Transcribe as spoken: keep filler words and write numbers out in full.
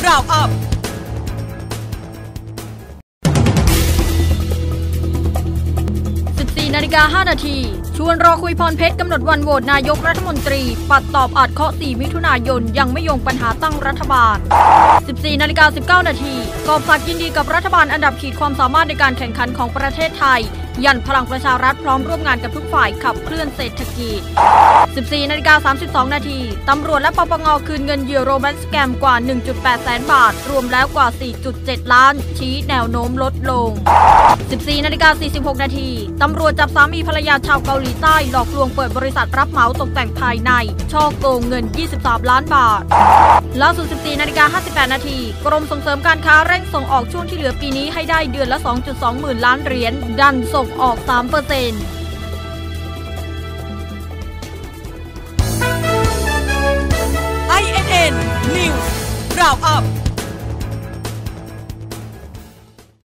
Round Upสิบสี่นาฬิกาห้านาทีชวนรอคุยพรเพชรกำหนดวันโหวตนายกรัฐมนตรีปัดตอบอาจเคาะสี่มิถุนายนยังไม่โยงปัญหาตั้งรัฐบาล สิบสี่นาฬิกาสิบเก้านาทีกอบศักดิ์ยินดีกับรัฐบาลอันดับขีดความสามารถในการแข่งขันของประเทศไทยยันพลังประชารัฐพร้อมร่วมงานกับทุกฝ่ายขับเคลื่อนเศรษฐกิจ สิบสี่นาฬิกาสามสิบสองนาทีตำรวจและปปงคืนเงินเหยื่อโรแมนต์สแกมกว่า หนึ่งจุดแปด แสนบาทรวมแล้วกว่า สี่จุดเจ็ด ล้านชี้แนวโน้มลดลง สิบสี่นาฬิกาสี่สิบหกนาทีตำรวจจับสามีภรรยาชาวเกาหลีใต้หลอกลวงเปิดบริษัทรับเหมาตกแต่งภายในช่อโกงเงินยี่สิบสามล้านบาทล่าสุด สิบสี่นาฬิกาห้าสิบแปดนาทีกรมส่งเสริมการค้าเร่งส่งออกช่วงที่เหลือปีนี้ให้ได้เดือนละ สองจุดสอง หมื่นล้านเหรียญดันส่งออก สามเปอร์เซ็นต์ ไอ เอ็น เอ็น News Round Up